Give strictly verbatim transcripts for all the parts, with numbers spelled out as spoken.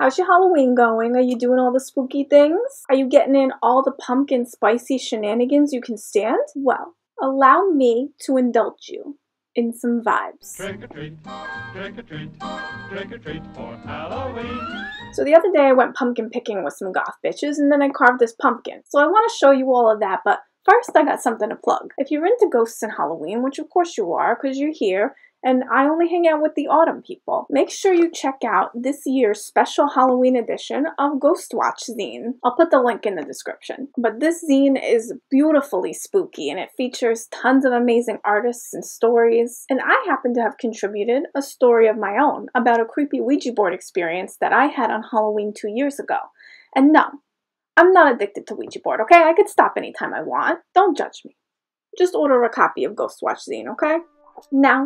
How's your Halloween going? Are you doing all the spooky things? Are you getting in all the pumpkin spicy shenanigans you can stand? Well, allow me to indulge you in some vibes. Trick or treat, trick or treat, trick or treat for Halloween. So the other day I went pumpkin picking with some goth bitches and then I carved this pumpkin. So I want to show you all of that, but first I got something to plug. If you're into ghosts and Halloween, which of course you are because you're here, and I only hang out with the autumn people, make sure you check out this year's special Halloween edition of Ghost Watch zine. I'll put the link in the description. But this zine is beautifully spooky and it features tons of amazing artists and stories. And I happen to have contributed a story of my own about a creepy Ouija board experience that I had on Halloween two years ago. And no, I'm not addicted to Ouija board, okay? I could stop anytime I want. Don't judge me. Just order a copy of Ghost Watch zine, okay? Now,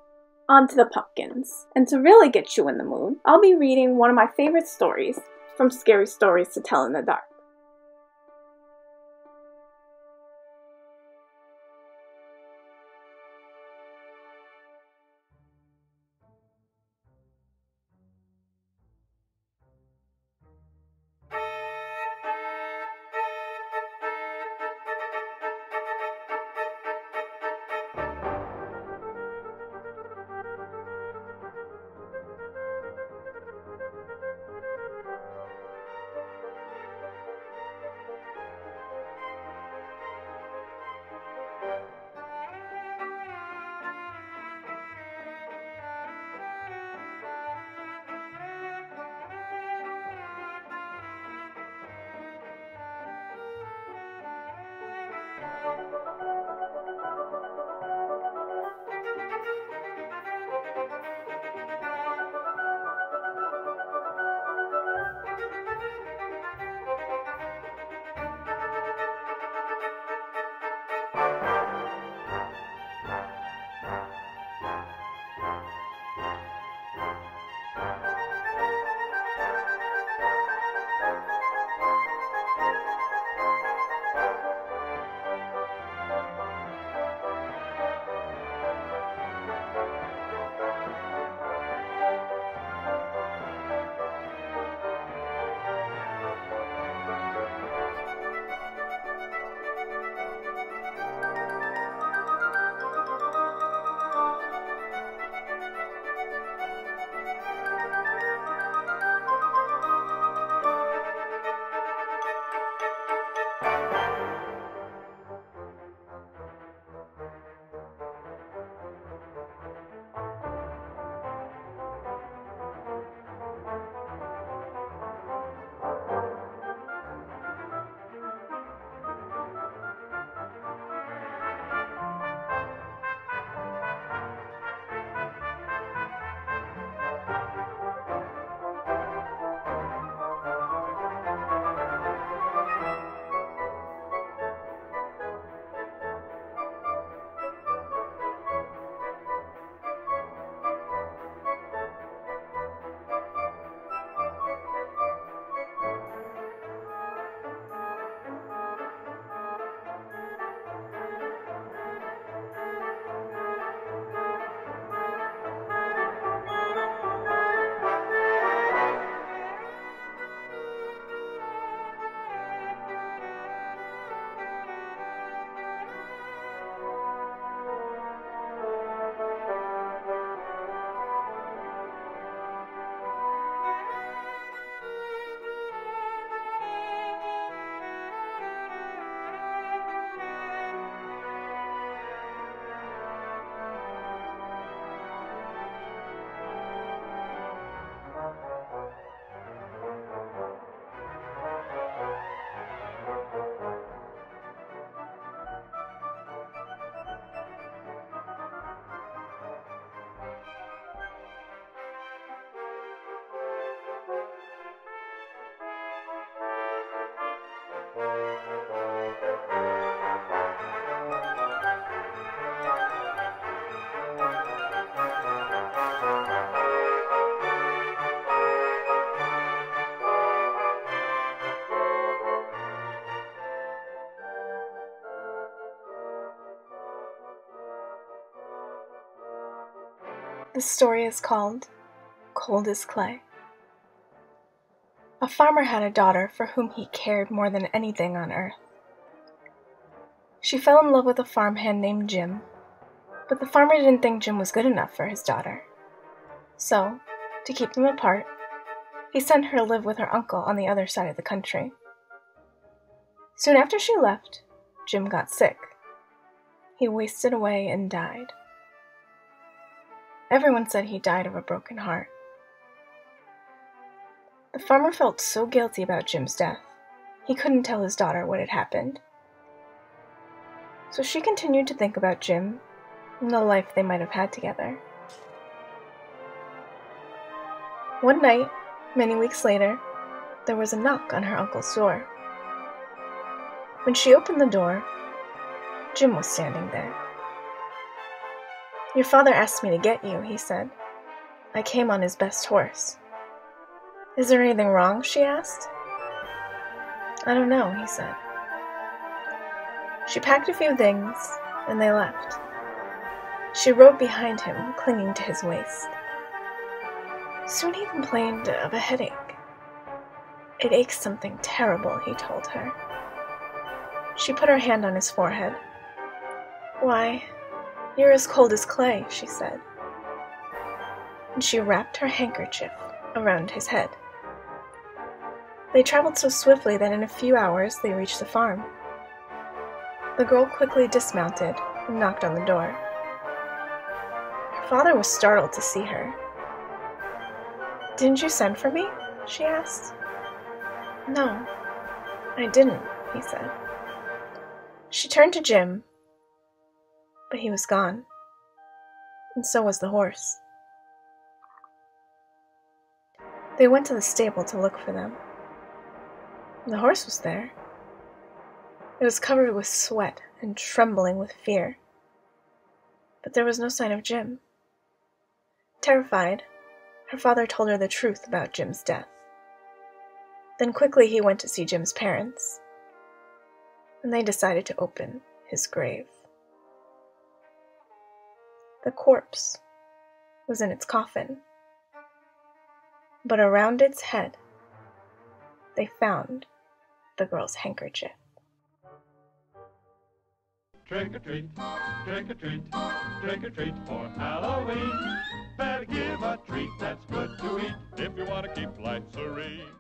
on to the pumpkins. And to really get you in the mood, I'll be reading one of my favorite stories from Scary Stories to Tell in the Dark. The story is called Cold as Clay. A farmer had a daughter for whom he cared more than anything on earth. She fell in love with a farmhand named Jim, but the farmer didn't think Jim was good enough for his daughter. So, to keep them apart, he sent her to live with her uncle on the other side of the country. Soon after she left, Jim got sick. He wasted away and died. Everyone said he died of a broken heart. The farmer felt so guilty about Jim's death, he couldn't tell his daughter what had happened. So she continued to think about Jim and the life they might have had together. One night, many weeks later, there was a knock on her uncle's door. When she opened the door, Jim was standing there. "Your father asked me to get you," he said. "I came on his best horse." "Is there anything wrong?" she asked. "I don't know," he said. She packed a few things, and they left. She rode behind him, clinging to his waist. Soon he complained of a headache. "It aches something terrible," he told her. She put her hand on his forehead. "Why, you're as cold as clay," she said. And she wrapped her handkerchief around his head. They traveled so swiftly that in a few hours they reached the farm. The girl quickly dismounted and knocked on the door. Her father was startled to see her. "Didn't you send for me?" she asked. "No, I didn't," he said. She turned to Jim, but he was gone, and so was the horse. They went to the stable to look for them. The horse was there. It was covered with sweat and trembling with fear, but there was no sign of Jim. Terrified, her father told her the truth about Jim's death. Then quickly he went to see Jim's parents, and they decided to open his grave. The corpse was in its coffin, but around its head they found the girl's handkerchief. Trick or treat, trick or treat, trick or treat for Halloween. Better give a treat that's good to eat if you want to keep life serene.